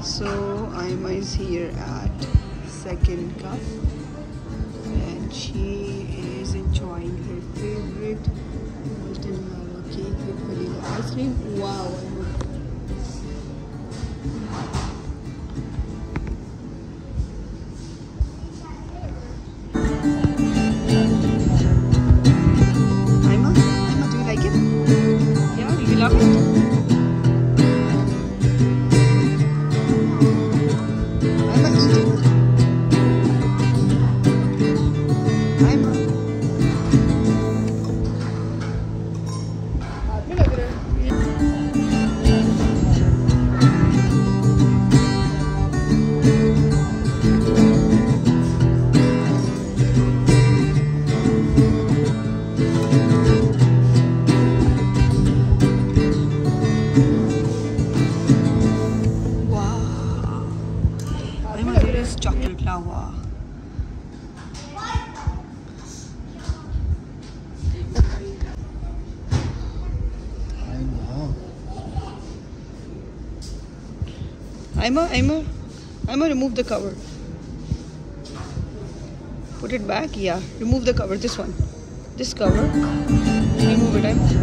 So Ayma is here at Secondcup and she is enjoying her favorite molten lava cake with vanilla ice cream. Wow! Ayma, do you like it? Yeah, do you love it? Chocolate lava. Ayma, remove the cover. Put it back. Yeah, remove the cover. This one. This cover. Remove it, Ayma.